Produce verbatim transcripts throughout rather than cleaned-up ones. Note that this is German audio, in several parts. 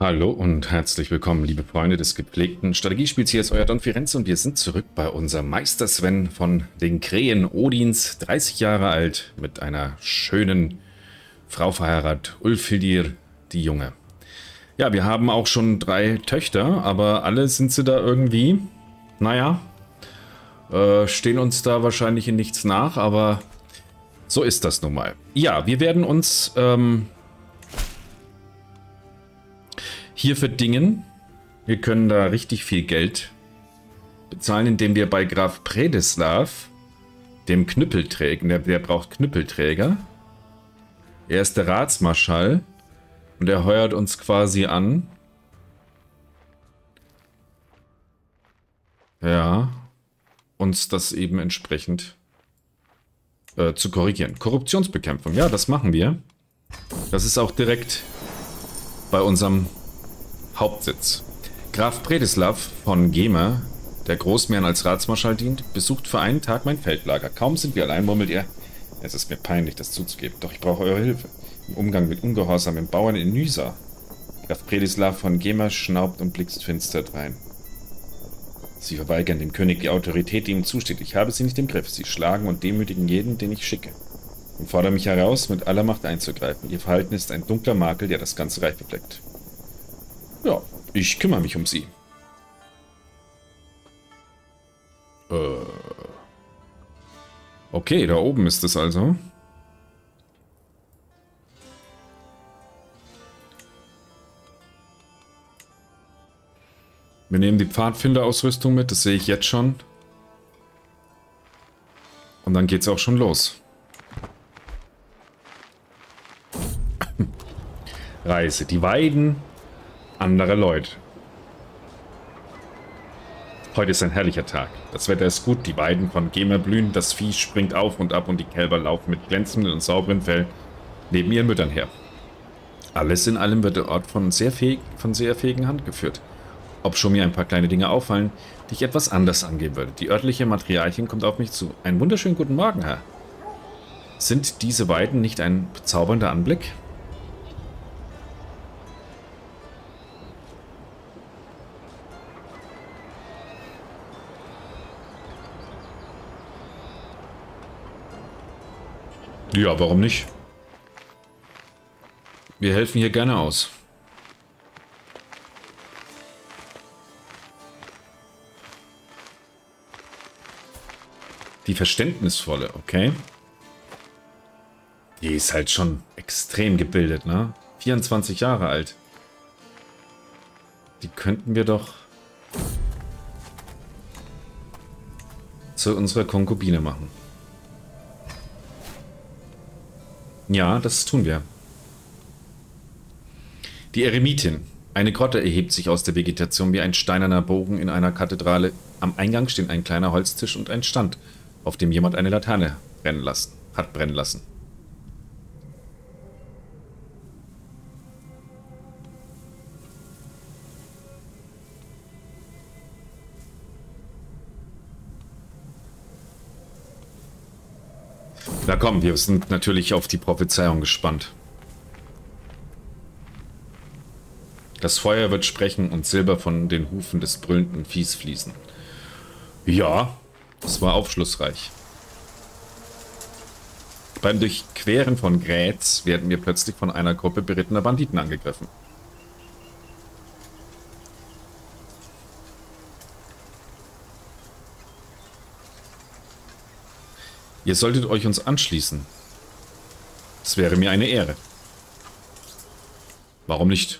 Hallo und herzlich willkommen, liebe Freunde des gepflegten Strategiespiels. Hier ist euer Don Firenze und wir sind zurück bei unserem Meister Sven von den Krähen Odins, dreißig Jahre alt, mit einer schönen Frau verheiratet, Ulfhildir, die Junge. Ja, wir haben auch schon drei Töchter, aber alle sind sie da irgendwie, naja, äh, stehen uns da wahrscheinlich in nichts nach, aber so ist das nun mal. Ja, wir werden uns ähm, hier verdingen. Wir können da richtig viel Geld bezahlen, indem wir bei Graf Predislav, dem Knüppelträger, der, der braucht Knüppelträger. Er ist der Ratsmarschall und er heuert uns quasi an. Ja, uns das eben entsprechend äh, zu korrigieren. Korruptionsbekämpfung, ja, das machen wir. Das ist auch direkt bei unserem Hauptsitz. Graf Predislav von Gemer, der Großmähren als Ratsmarschall dient, besucht für einen Tag mein Feldlager. Kaum sind wir allein, murmelt er: Es ist mir peinlich, das zuzugeben, doch ich brauche eure Hilfe im Umgang mit ungehorsamen Bauern in Nysa. Graf Predislav von Gemer schnaubt und blickt finster drein. Sie verweigern dem König die Autorität, die ihm zusteht. Ich habe sie nicht im Griff. Sie schlagen und demütigen jeden, den ich schicke, und fordern mich heraus, mit aller Macht einzugreifen. Ihr Verhalten ist ein dunkler Makel, der das ganze Reich befleckt. Ja, ich kümmere mich um sie. Äh. Okay, da oben ist es also. Wir nehmen die Pfadfinderausrüstung mit, das sehe ich jetzt schon. Und dann geht's auch schon los. Reise, die Weiden anderer Leute. Heute ist ein herrlicher Tag. Das Wetter ist gut, die Weiden von Gemer blühen, das Vieh springt auf und ab und die Kälber laufen mit glänzenden und sauberen Fell neben ihren Müttern her. Alles in allem wird der Ort von sehr, fähig, von sehr fähigen Hand geführt. Ob schon mir ein paar kleine Dinge auffallen, die ich etwas anders angehen würde. Die örtliche Matriarchin kommt auf mich zu. Einen wunderschönen guten Morgen, Herr. Sind diese Weiden nicht ein bezaubernder Anblick? Ja, warum nicht? Wir helfen hier gerne aus. Die Verständnisvolle, okay. Die ist halt schon extrem gebildet, ne? vierundzwanzig Jahre alt. Die könnten wir doch zu unserer Konkubine machen. Ja, das tun wir. Die Eremitin. Eine Grotte erhebt sich aus der Vegetation wie ein steinerner Bogen in einer Kathedrale. Am Eingang stehen ein kleiner Holztisch und ein Stand, auf dem jemand eine Laterne brennen lassen, hat brennen lassen. Na komm, wir sind natürlich auf die Prophezeiung gespannt. Das Feuer wird sprechen und Silber von den Hufen des brüllenden Viehs fließen. Ja, das war aufschlussreich. Beim Durchqueren von Grätz werden wir plötzlich von einer Gruppe berittener Banditen angegriffen. Ihr solltet euch uns anschließen. Es wäre mir eine Ehre. Warum nicht?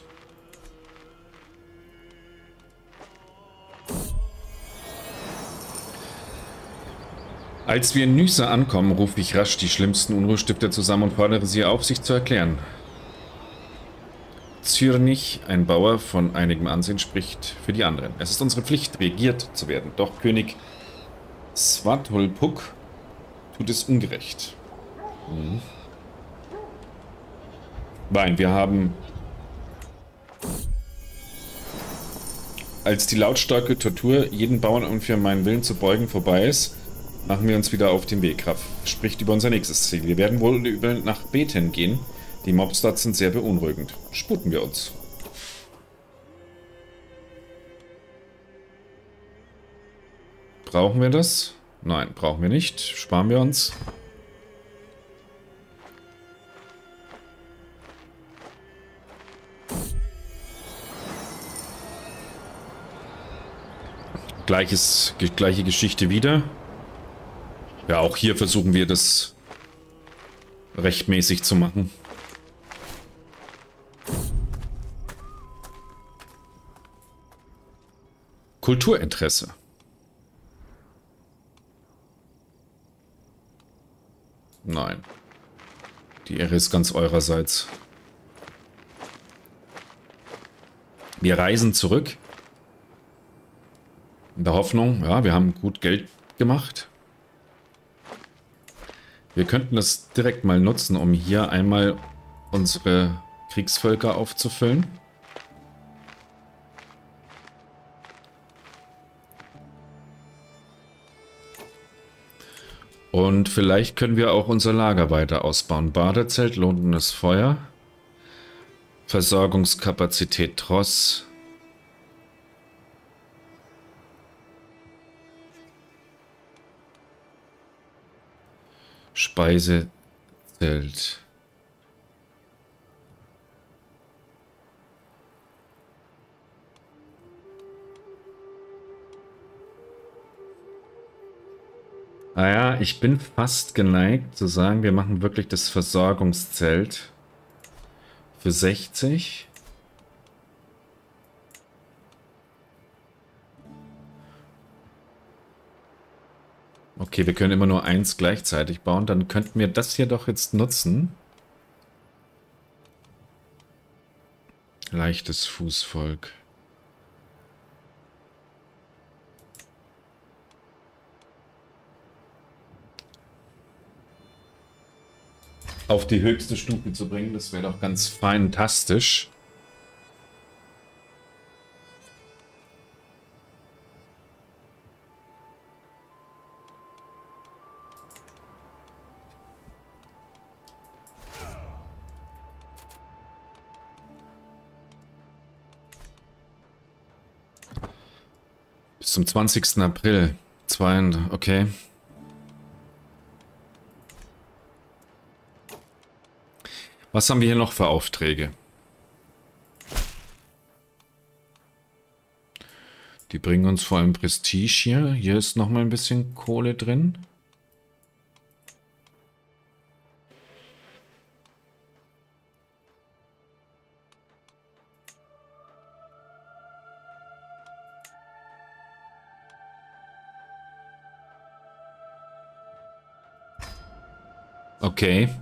Als wir in Nysa ankommen, rufe ich rasch die schlimmsten Unruhestifter zusammen und fordere sie auf, sich zu erklären. Zürnich, ein Bauer von einigem Ansehen, spricht für die anderen. Es ist unsere Pflicht, regiert zu werden. Doch König Svatolpuk tut es ungerecht. Hm. Nein, wir haben... Als die lautstarke Tortur, jeden Bauern um für meinen Willen zu beugen, vorbei ist, machen wir uns wieder auf den Weg. Graf spricht über unser nächstes Ziel. Wir werden wohl über nach Bethen gehen. Die Mobs dort sind sehr beunruhigend. Sputen wir uns. Brauchen wir das? Nein, brauchen wir nicht. Sparen wir uns. Gleiches, gleiche Geschichte wieder. Ja, auch hier versuchen wir das rechtmäßig zu machen. Kulturinteresse. Nein. Die Ehre ist ganz eurerseits. Wir reisen zurück. In der Hoffnung, ja, wir haben gut Geld gemacht. Wir könnten das direkt mal nutzen, um hier einmal unsere Kriegsvölker aufzufüllen. Und vielleicht können wir auch unser Lager weiter ausbauen. Badezelt, lohnendes Feuer. Versorgungskapazität Tross. Speisezelt. Naja, ich bin fast geneigt zu sagen, wir machen wirklich das Versorgungszelt für sechzig. Okay, wir können immer nur eins gleichzeitig bauen. Dann könnten wir das hier doch jetzt nutzen. Leichtes Fußvolk. Auf die höchste Stufe zu bringen, das wäre doch ganz fantastisch. Bis zum zwanzigsten April. Zwei, okay. Was haben wir hier noch für Aufträge? Die bringen uns vor allem Prestige hier. Hier ist noch mal ein bisschen Kohle drin. Okay.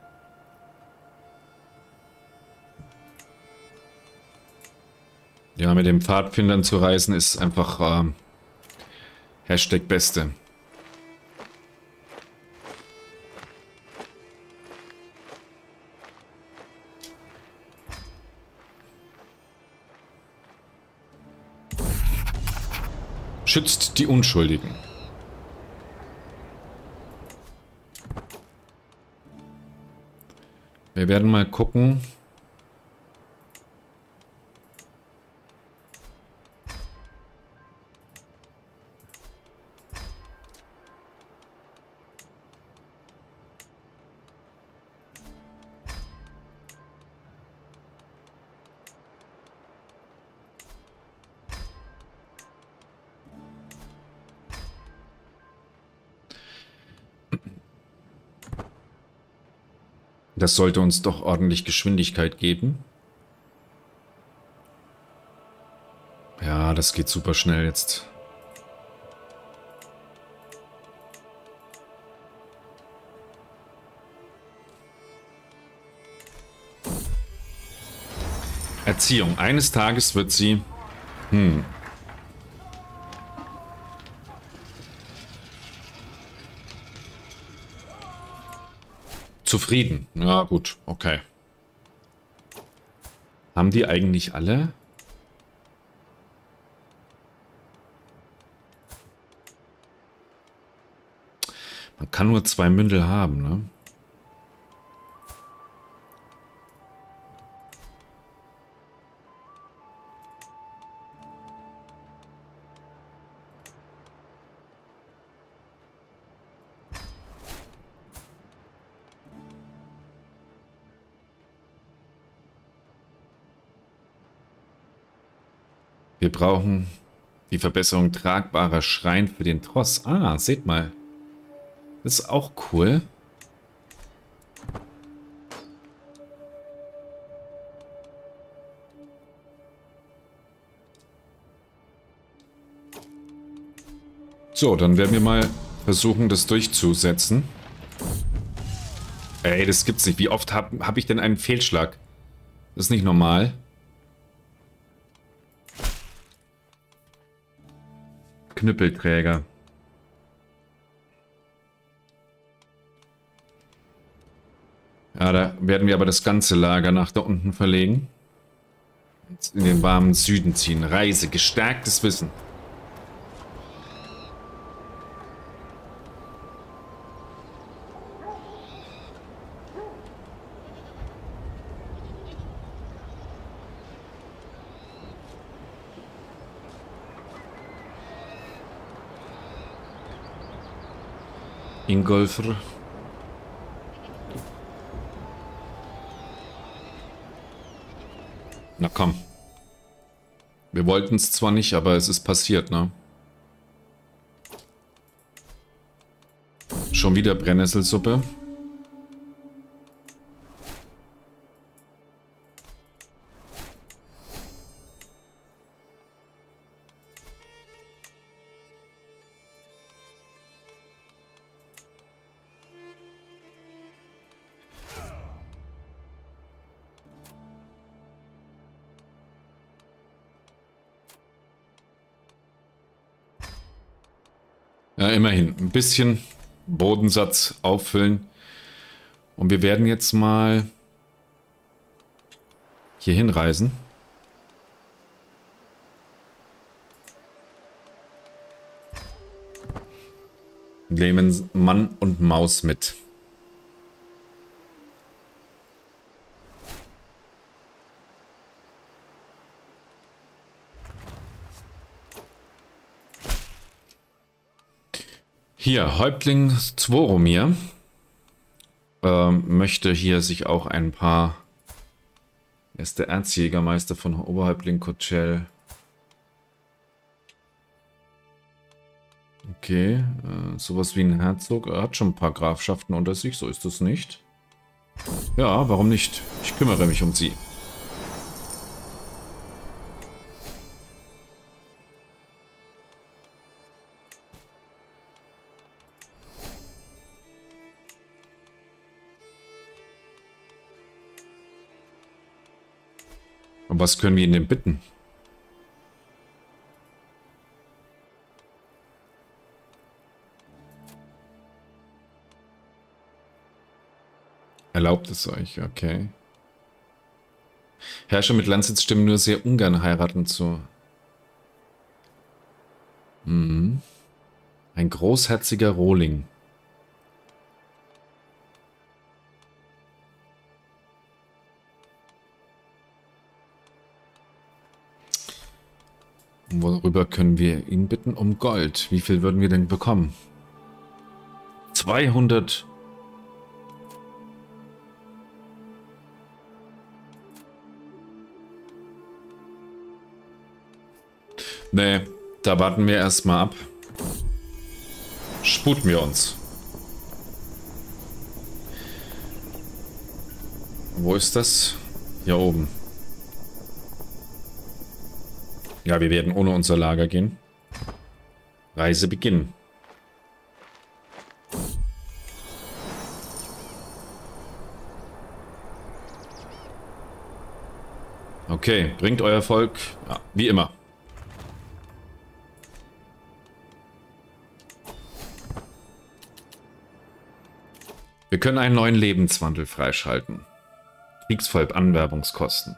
Ja, mit den Pfadfindern zu reisen ist einfach ähm, Hashtag Beste. Schützt die Unschuldigen. Wir werden mal gucken. Das sollte uns doch ordentlich Geschwindigkeit geben. Ja, das geht super schnell jetzt. Erziehung. Eines Tages wird sie... Hm... Zufrieden. Ja, gut. Okay. Haben die eigentlich alle? Man kann nur zwei Mündel haben, ne? Wir brauchen die Verbesserung tragbarer Schrein für den Tross. Ah, seht mal. Das ist auch cool. So, dann werden wir mal versuchen, das durchzusetzen. Ey, das gibt's nicht. Wie oft habe hab ich denn einen Fehlschlag? Das ist nicht normal. Knüppelträger. Ja, da werden wir aber das ganze Lager nach da unten verlegen. In den warmen Süden ziehen. Reise, gestärktes Wissen. Ingolfr. Na komm. Wir wollten es zwar nicht, aber es ist passiert, ne? Schon wieder Brennnesselsuppe. Ja, immerhin. Ein bisschen Bodensatz auffüllen. Und wir werden jetzt mal hier hinreisen. Nehmen Mann und Maus mit. Hier, Häuptling Zworomir ähm, möchte hier sich auch ein paar... Er ist der Erzjägermeister von Oberhäuptling Kochel. Okay, äh, sowas wie ein Herzog. Er hat schon ein paar Grafschaften unter sich, so ist es nicht. Ja, warum nicht? Ich kümmere mich um sie. Und was können wir ihn denn bitten? Erlaubt es euch, okay. Herrscher mit Landsitz stimmen nur sehr ungern heiraten zu. Mhm. Ein großherziger Rohling. Worüber können wir ihn bitten? Um Gold. Wie viel würden wir denn bekommen? zweihundert. Nee, da warten wir erstmal ab. Sputen wir uns. Wo ist das? Hier oben. Ja, wir werden ohne unser Lager gehen. Reise beginnen. Okay, bringt euer Volk, ja, wie immer. Wir können einen neuen Lebenswandel freischalten. Kriegsvolk Anwerbungskosten.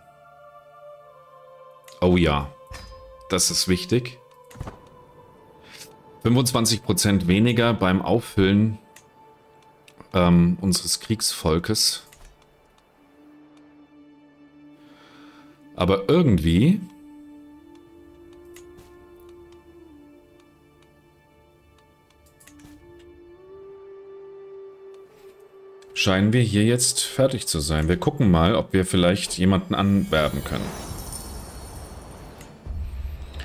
Oh ja. Das ist wichtig. fünfundzwanzig Prozent weniger beim Auffüllen ähm, unseres Kriegsvolkes. Aber irgendwie scheinen wir hier jetzt fertig zu sein. Wir gucken mal, ob wir vielleicht jemanden anwerben können.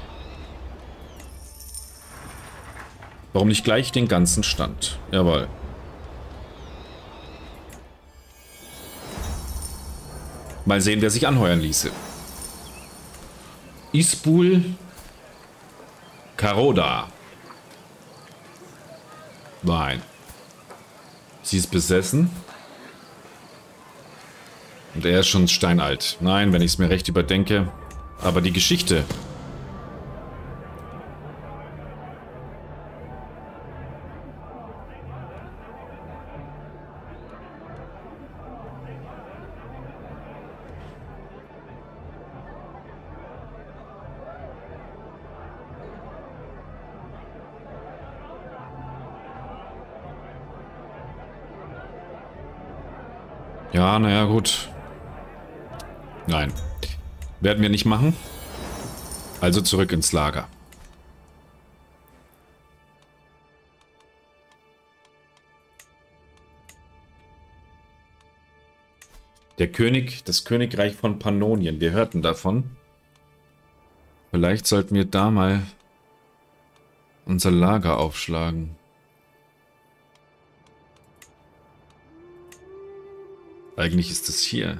Warum nicht gleich den ganzen Stand? Jawohl. Mal sehen, wer sich anheuern ließe. Isbul Karoda. Nein. Sie ist besessen. Und er ist schon steinalt. Nein, wenn ich es mir recht überdenke. Aber die Geschichte. Ja, naja, gut. Nein. Werden wir nicht machen. Also zurück ins Lager. Der König, das Königreich von Pannonien. Wir hörten davon. Vielleicht sollten wir da mal unser Lager aufschlagen. Eigentlich ist es hier.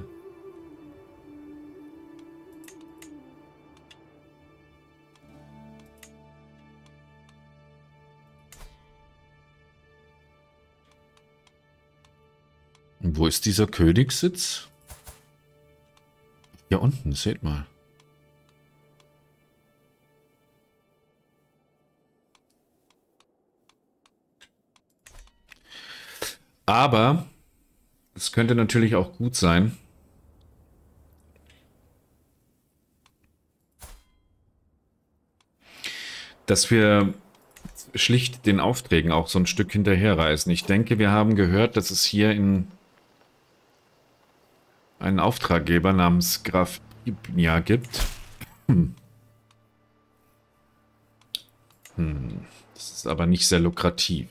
Und wo ist dieser Königssitz? Hier unten, seht mal. Aber es könnte natürlich auch gut sein, dass wir schlicht den Aufträgen auch so ein Stück hinterherreisen. Ich denke, wir haben gehört, dass es hier in einen Auftraggeber namens Graf Ibnia gibt. Hm. Hm. Das ist aber nicht sehr lukrativ.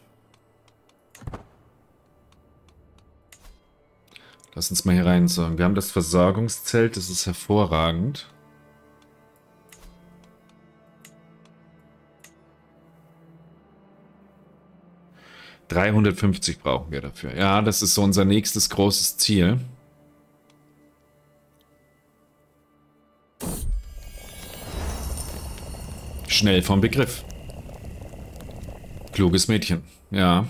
Lass uns mal hier rein sagen. Wir haben das Versorgungszelt, das ist hervorragend. dreihundertfünfzig brauchen wir dafür. Ja, das ist so unser nächstes großes Ziel. Schnell vom Begriff. Kluges Mädchen, ja.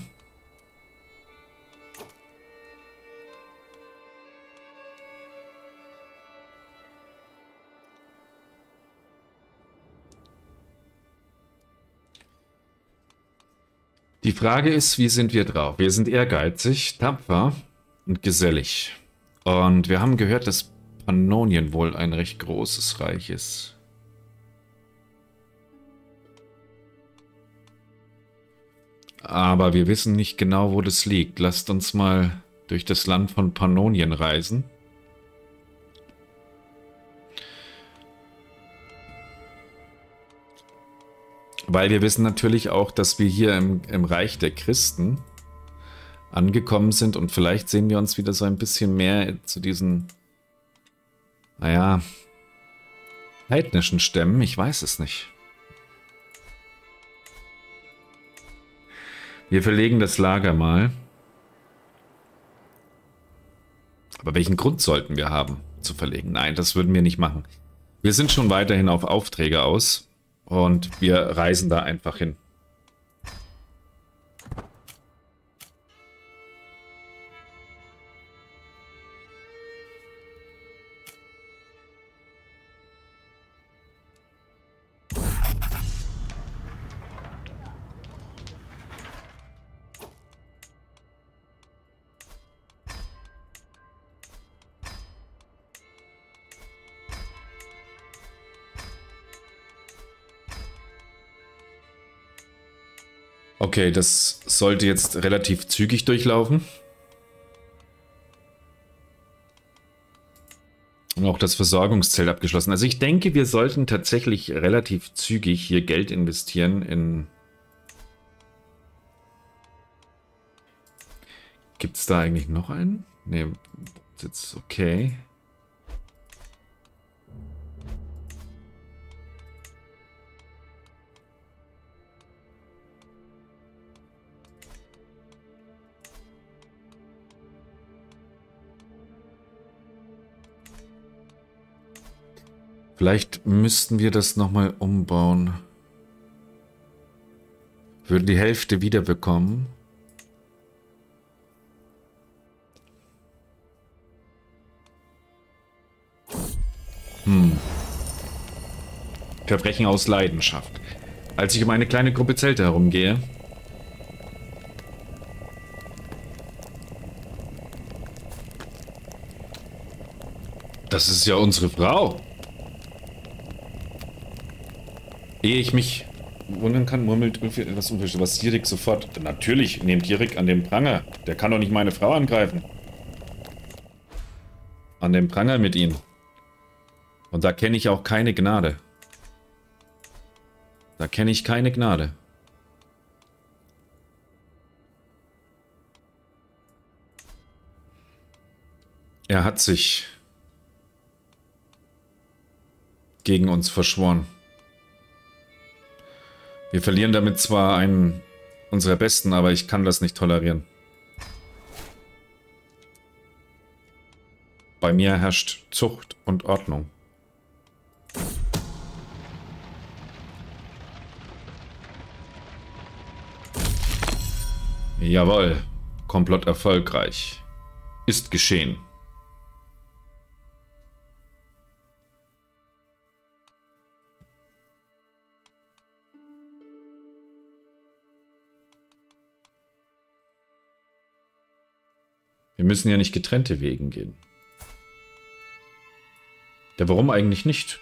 Die Frage ist, wie sind wir drauf? Wir sind ehrgeizig, tapfer und gesellig. Und wir haben gehört, dass Pannonien wohl ein recht großes Reich ist. Aber wir wissen nicht genau, wo das liegt. Lasst uns mal durch das Land von Pannonien reisen. Weil wir wissen natürlich auch, dass wir hier im, im Reich der Christen angekommen sind und vielleicht sehen wir uns wieder so ein bisschen mehr zu diesen, naja, heidnischen Stämmen. Ich weiß es nicht. Wir verlegen das Lager mal. Aber welchen Grund sollten wir haben, zu verlegen? Nein, das würden wir nicht machen. Wir sind schon weiterhin auf Aufträge aus. Und wir reisen da einfach hin. Okay, das sollte jetzt relativ zügig durchlaufen. Und auch das Versorgungszelt abgeschlossen. Also ich denke, wir sollten tatsächlich relativ zügig hier Geld investieren in... Gibt es da eigentlich noch einen? Ne, jetzt okay. Vielleicht müssten wir das nochmal umbauen. Würden die Hälfte wiederbekommen. Hm. Verbrechen aus Leidenschaft. Als ich um eine kleine Gruppe Zelte herumgehe, das ist ja unsere Frau. Ehe ich mich wundern kann, murmelt etwas Unverständliches, was Sirik sofort. Natürlich nehmt Sirik an den Pranger. Der kann doch nicht meine Frau angreifen. An den Pranger mit ihm. Und da kenne ich auch keine Gnade. Da kenne ich keine Gnade. Er hat sich gegen uns verschworen. Wir verlieren damit zwar einen unserer Besten, aber ich kann das nicht tolerieren. Bei mir herrscht Zucht und Ordnung. Jawohl, Komplott erfolgreich. Ist geschehen. Wir müssen ja nicht getrennte Wegen gehen. Ja, warum eigentlich nicht?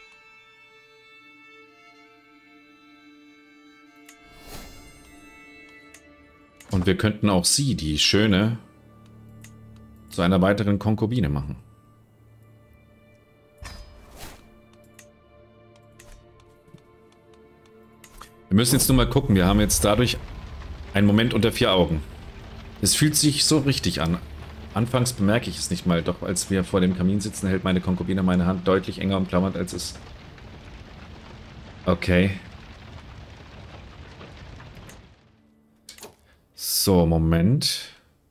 Und wir könnten auch sie, die Schöne, zu einer weiteren Konkubine machen. Wir müssen jetzt nur mal gucken. Wir haben jetzt dadurch einen Moment unter vier Augen. Es fühlt sich so richtig an. Anfangs bemerke ich es nicht mal, doch als wir vor dem Kamin sitzen, hält meine Konkubine meine Hand deutlich enger umklammert, als es... Okay. So, Moment.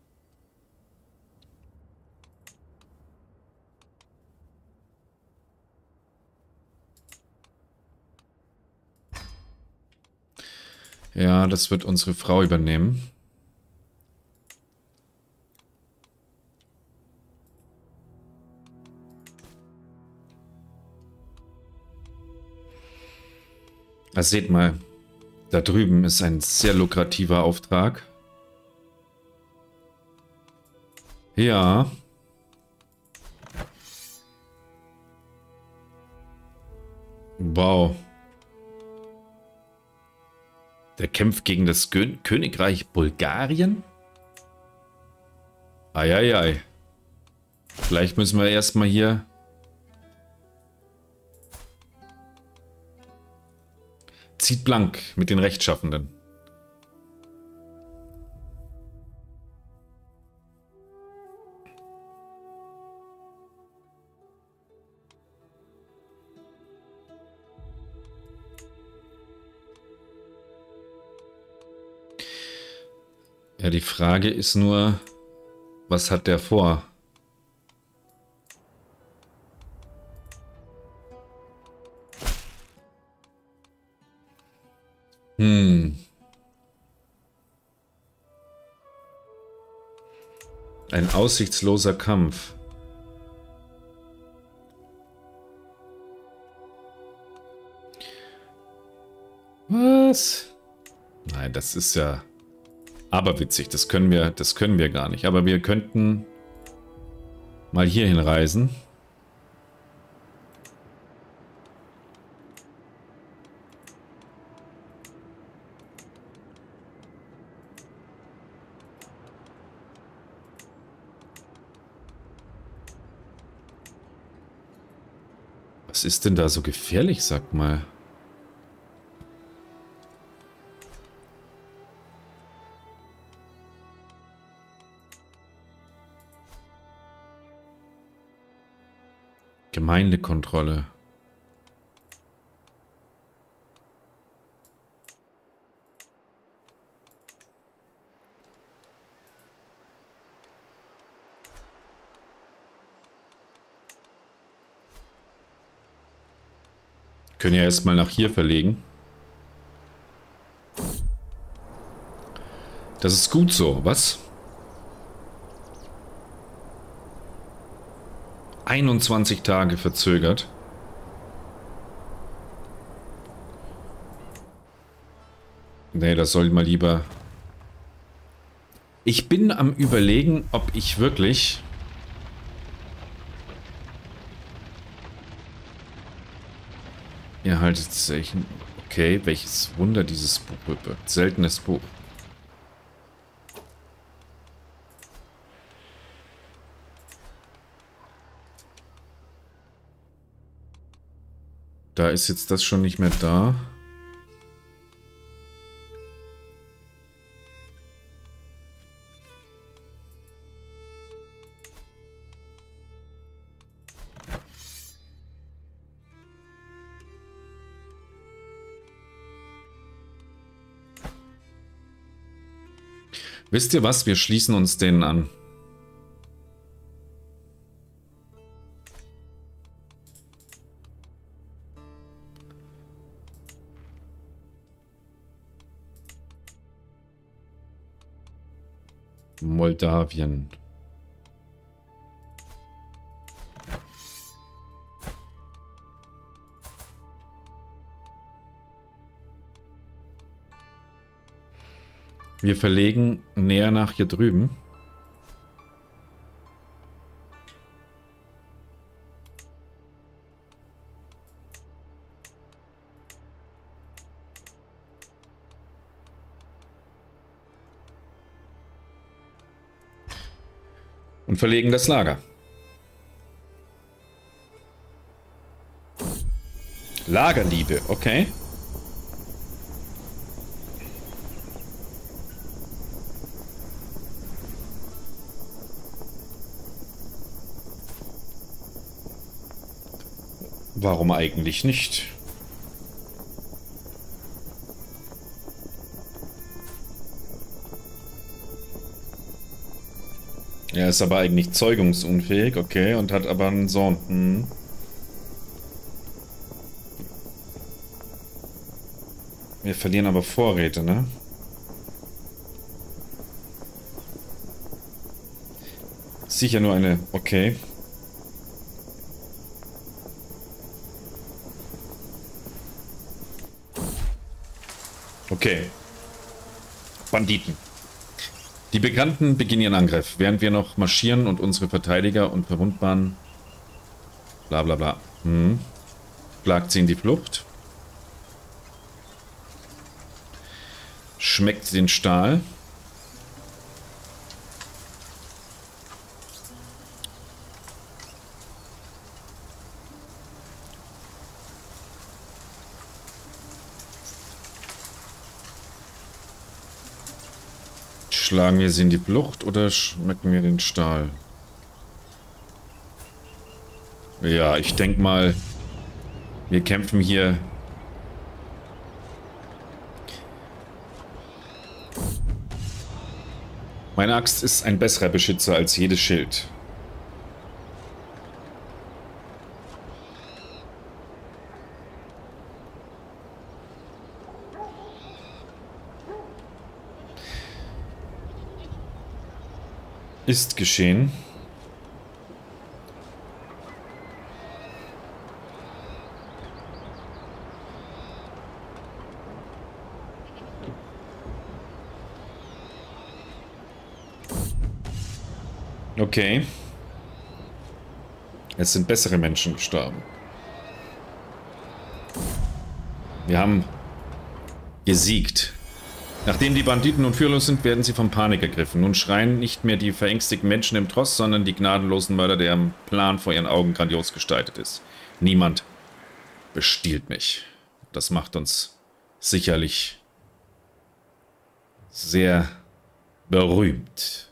Ja, das wird unsere Frau übernehmen. Also seht mal, da drüben ist ein sehr lukrativer Auftrag. Ja. Wow. Der kämpft gegen das Kön- Königreich Bulgarien? Eieiei. Vielleicht müssen wir erstmal hier... Zieht blank mit den Rechtschaffenden. Ja, die Frage ist nur, was hat der vor? Hm. Ein aussichtsloser Kampf. Was? Nein, das ist ja aberwitzig. Das können wir, das können wir gar nicht. Aber wir könnten mal hierhin reisen. Was ist denn da so gefährlich, sag mal? Gemeindekontrolle. Können ja erstmal nach hier verlegen. Das ist gut so, was? einundzwanzig Tage verzögert. Nee, das soll mal lieber... Ich bin am Überlegen, ob ich wirklich... Ihr haltet Zeichen. Okay, welches Wunder dieses Buch bewirkt. Seltenes Buch. Da ist jetzt das schon nicht mehr da. Wisst ihr was? Wir schließen uns denen an. Moldawien. Wir verlegen näher nach hier drüben. Und verlegen das Lager. Lagerliebe, okay. Warum eigentlich nicht? Er ist aber eigentlich zeugungsunfähig, okay, und hat aber einen Sohn. Hm. Wir verlieren aber Vorräte, ne? Sicher nur eine... Okay. Okay. Banditen. Die Bekannten beginnen ihren Angriff, während wir noch marschieren und unsere Verteidiger und Verwundbaren... Bla bla bla. Hm. Plagt sie in die Flucht. Schmeckt den Stahl. Schlagen wir sie in die Flucht oder schmecken wir den Stahl? Ja, ich denke mal, wir kämpfen hier... Meine Axt ist ein besserer Beschützer als jedes Schild. Ist geschehen. Okay. Es sind bessere Menschen gestorben. Wir haben gesiegt. Nachdem die Banditen nun führerlos sind, werden sie von Panik ergriffen. Nun schreien nicht mehr die verängstigten Menschen im Tross, sondern die gnadenlosen Mörder, deren Plan vor ihren Augen grandios gestaltet ist. Niemand bestiehlt mich. Das macht uns sicherlich sehr berühmt.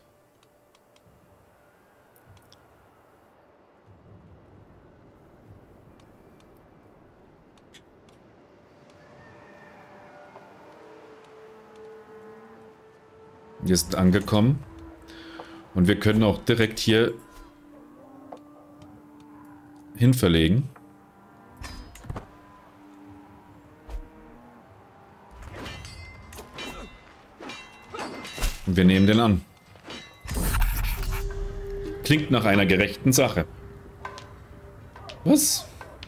Wir sind angekommen und wir können auch direkt hier hin verlegen. Und wir nehmen den an. Klingt nach einer gerechten Sache. Was?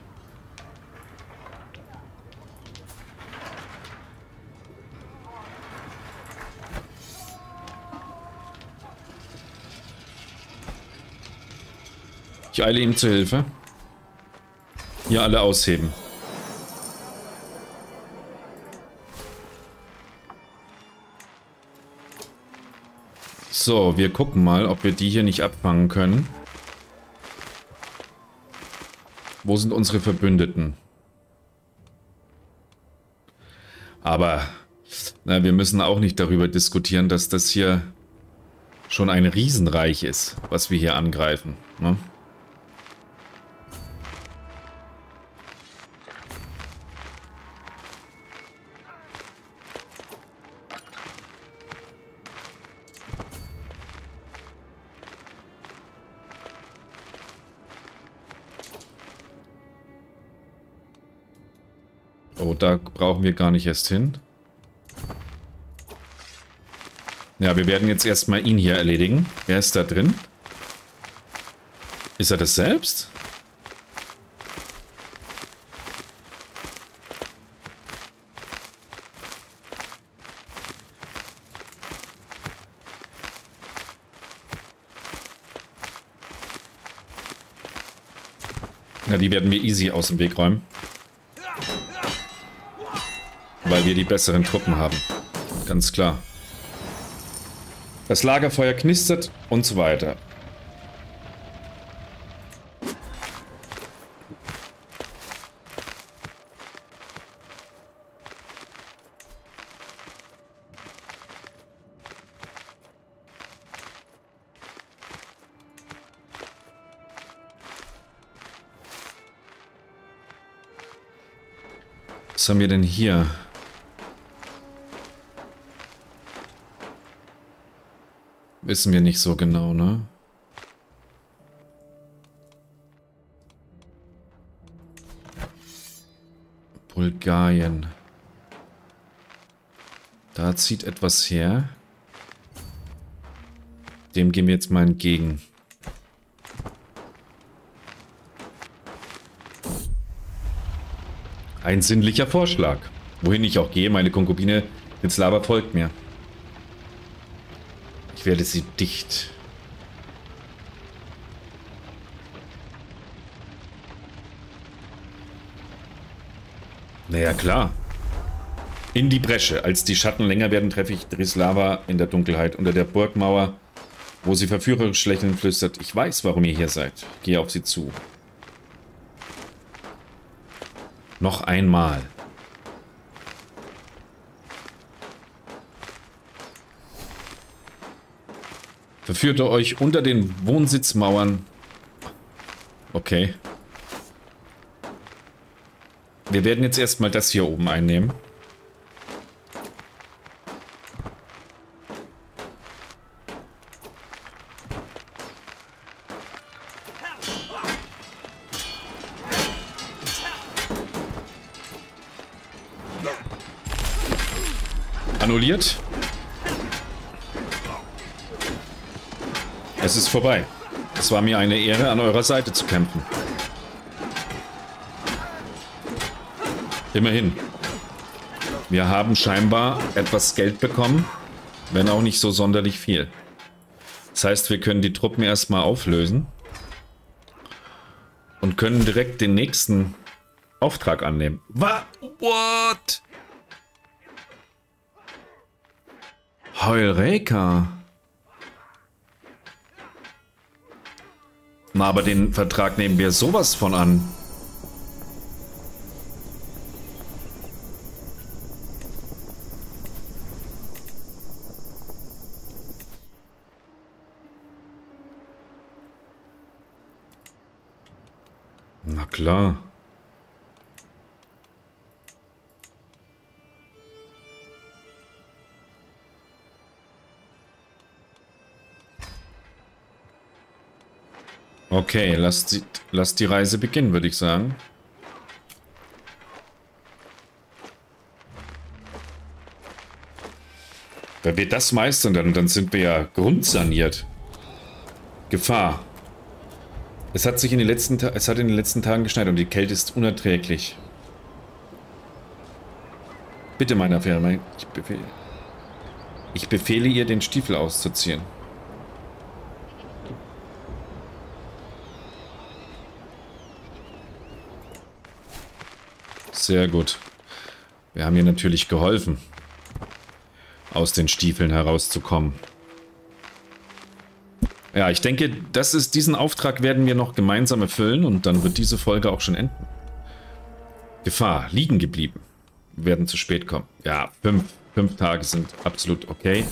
Ich eile ihm zur Hilfe. Hier alle ausheben. So, wir gucken mal, ob wir die hier nicht abfangen können. Wo sind unsere Verbündeten? Aber na, wir müssen auch nicht darüber diskutieren, dass das hier schon ein Riesenreich ist, was wir hier angreifen, ne? Oh, da brauchen wir gar nicht erst hin. Ja, wir werden jetzt erstmal ihn hier erledigen. Wer ist da drin? Ist er das selbst? Ja, die werden wir easy aus dem Weg räumen. Weil wir die besseren Truppen haben. Ganz klar. Das Lagerfeuer knistert und so weiter. Was haben wir denn hier? Wissen wir nicht so genau, ne? Bulgarien. Da zieht etwas her. Dem gehen wir jetzt mal entgegen. Ein sinnlicher Vorschlag. Wohin ich auch gehe, meine Konkubine Witzlava folgt mir. Ich werde sie dicht. Naja, klar. In die Bresche. Als die Schatten länger werden, treffe ich Drislava in der Dunkelheit unter der Burgmauer, wo sie verführerisch lächelnd flüstert. Ich weiß, warum ihr hier seid. Gehe auf sie zu. Noch einmal. Verführte euch unter den Wohnsitzmauern. Okay. Wir werden jetzt erstmal das hier oben einnehmen. Annulliert. Es ist vorbei. Es war mir eine Ehre, an eurer Seite zu kämpfen. Immerhin. Wir haben scheinbar etwas Geld bekommen, wenn auch nicht so sonderlich viel. Das heißt, wir können die Truppen erstmal auflösen und können direkt den nächsten Auftrag annehmen. Was? What? Heulreka. Na, aber den Vertrag nehmen wir sowas von an. Na klar. Okay, lasst die, lasst die Reise beginnen, würde ich sagen. Wenn wir das meistern, dann, dann sind wir ja grundsaniert. Gefahr. Es hat sich in den letzten Ta es hat in den letzten Tagen geschneit und die Kälte ist unerträglich. Bitte, meine Affäre, ich befehle, ich befehle ihr, den Stiefel auszuziehen. Sehr gut. Wir haben ihr natürlich geholfen, aus den Stiefeln herauszukommen. Ja, ich denke, das ist, diesen Auftrag werden wir noch gemeinsam erfüllen und dann wird diese Folge auch schon enden. Gefahr, liegen geblieben. Wir werden zu spät kommen. Ja, fünf, fünf Tage sind absolut okay.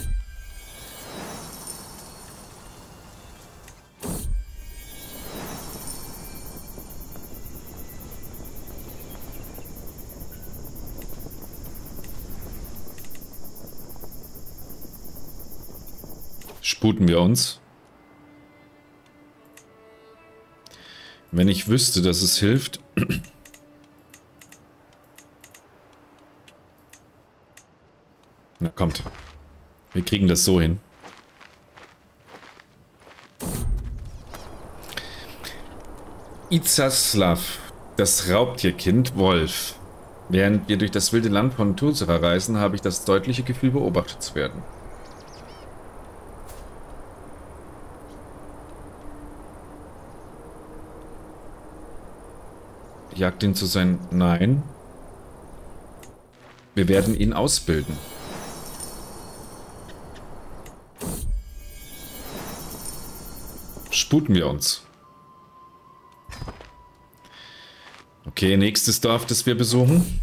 Sputen wir uns. Wenn ich wüsste, dass es hilft. Na kommt. Wir kriegen das so hin. Izaslav, das Raubtierkind Wolf. Während wir durch das wilde Land von Tursera reisen, habe ich das deutliche Gefühl, beobachtet zu werden. Jagt ihn zu sein... Nein. Wir werden ihn ausbilden. Sputen wir uns. Okay, nächstes Dorf, das wir besuchen.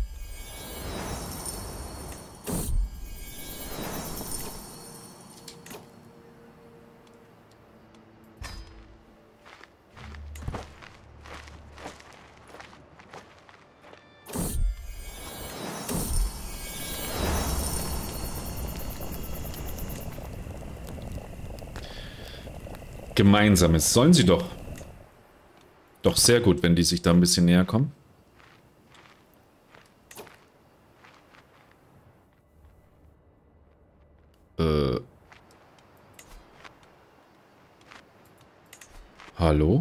Gemeinsames. Sollen sie doch. Doch sehr gut, wenn die sich da ein bisschen näher kommen. Äh. Hallo?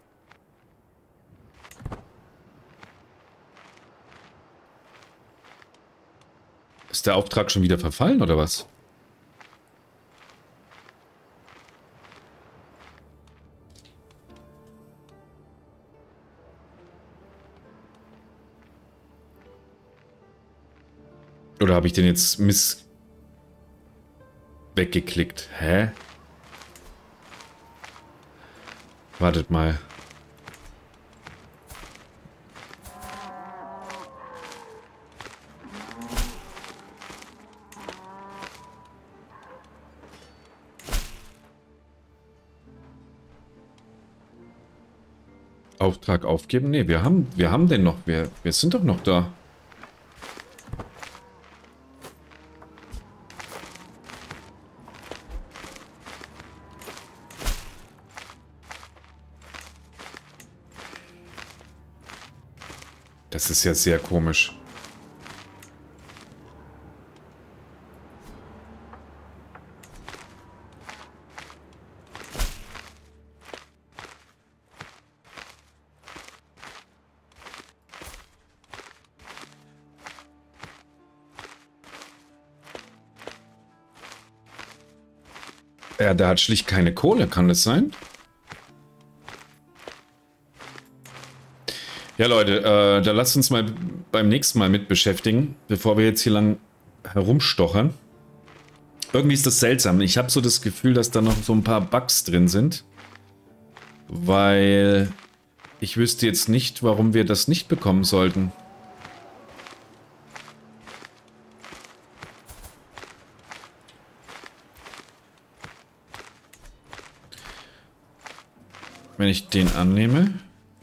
Ist der Auftrag schon wieder verfallen, oder was? Oder habe ich den jetzt miss... weggeklickt? Hä? Wartet mal. Auftrag aufgeben? Ne, wir haben, wir haben den noch. Wir, wir sind doch noch da. Das ist ja sehr komisch. Ja, der hat schlicht keine Kohle, kann das sein? Ja, Leute, äh, da lasst uns mal beim nächsten Mal mit beschäftigen, bevor wir jetzt hier lang herumstochern. Irgendwie ist das seltsam. Ich habe so das Gefühl, dass da noch so ein paar Bugs drin sind. Weil ich wüsste jetzt nicht, warum wir das nicht bekommen sollten. Wenn ich den annehme...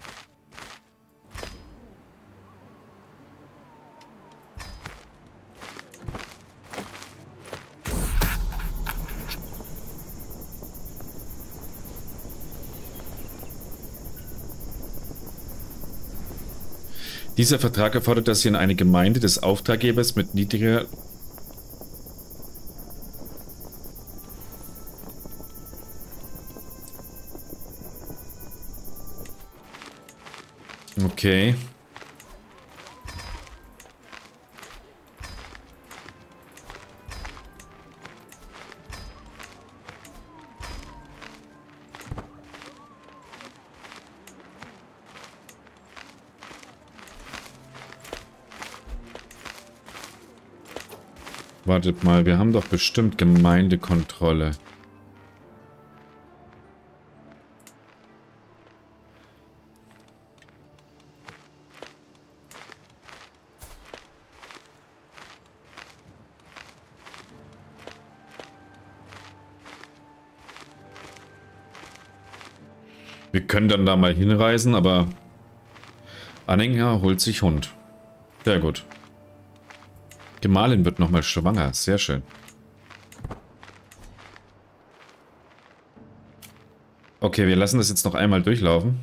Dieser Vertrag erfordert, dass Sie in eine Gemeinde des Auftraggebers mit niedriger Okay. Wartet mal, wir haben doch bestimmt Gemeindekontrolle. Wir können dann da mal hinreisen, aber Anhänger holt sich Hund. Sehr gut. Gemahlin wird nochmal schwanger. Sehr schön. Okay, wir lassen das jetzt noch einmal durchlaufen.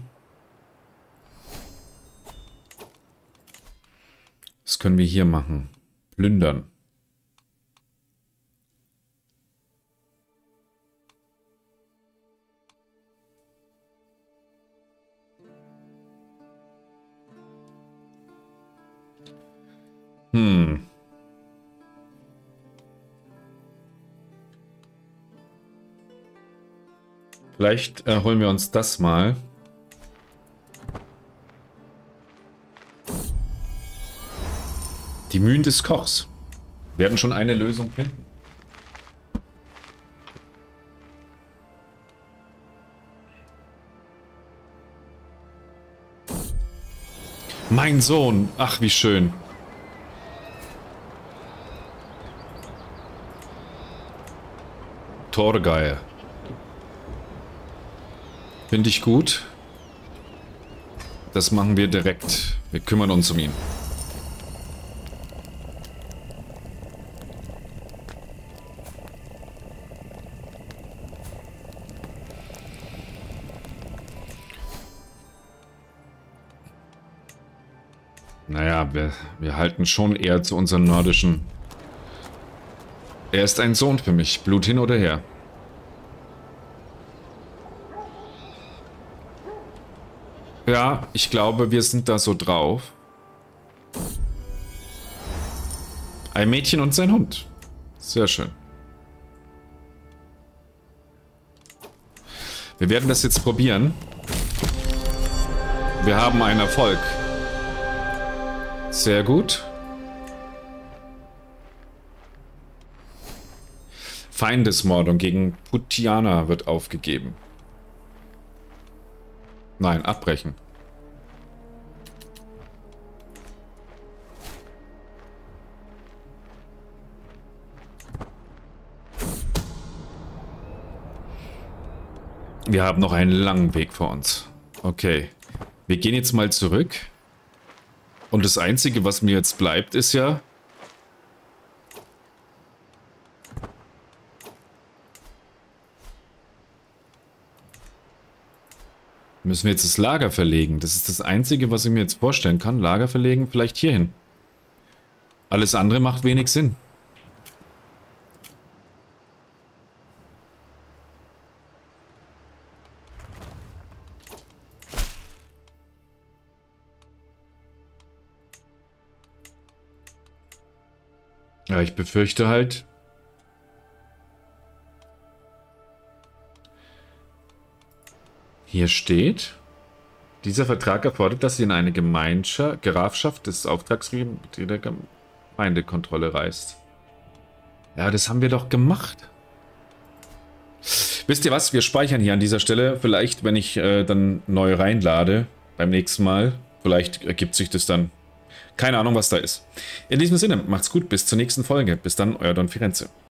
Was können wir hier machen? Plündern. Hm. Vielleicht äh, holen wir uns das mal. Die Mühen des Kochs. Wir werden schon eine Lösung finden. Mein Sohn. Ach, wie schön. Torgeil. Finde ich gut. Das machen wir direkt. Wir kümmern uns um ihn. Naja, wir, wir halten schon eher zu unseren nordischen... Er ist ein Sohn für mich. Blut hin oder her. Ja, ich glaube, wir sind da so drauf. Ein Mädchen und sein Hund. Sehr schön. Wir werden das jetzt probieren. Wir haben einen Erfolg. Sehr gut. Feindesmordung gegen Putiana wird aufgegeben. Nein, abbrechen. Wir haben noch einen langen Weg vor uns. Okay. Wir gehen jetzt mal zurück. Und das Einzige, was mir jetzt bleibt, ist ja... Müssen wir jetzt das Lager verlegen. Das ist das Einzige, was ich mir jetzt vorstellen kann. Lager verlegen, vielleicht hierhin. Alles andere macht wenig Sinn. Ja, ich befürchte halt... Hier steht, dieser Vertrag erfordert, dass sie in eine Gemeinschaft, Grafschaft des Auftragsgebiets der Gemeindekontrolle reist. Ja, das haben wir doch gemacht. Wisst ihr was? Wir speichern hier an dieser Stelle. Vielleicht, wenn ich äh, dann neu reinlade, beim nächsten Mal, vielleicht ergibt sich das dann. Keine Ahnung, was da ist. In diesem Sinne, macht's gut, bis zur nächsten Folge. Bis dann, euer Don Firenze.